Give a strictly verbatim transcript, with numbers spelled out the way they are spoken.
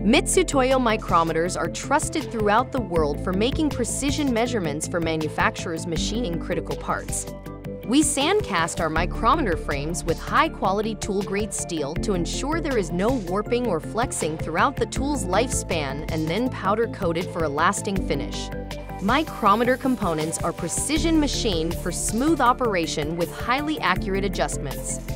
Mitutoyo micrometers are trusted throughout the world for making precision measurements for manufacturers machining critical parts. We sandcast our micrometer frames with high-quality tool-grade steel to ensure there is no warping or flexing throughout the tool's lifespan, and then powder-coated for a lasting finish. Micrometer components are precision machined for smooth operation with highly accurate adjustments.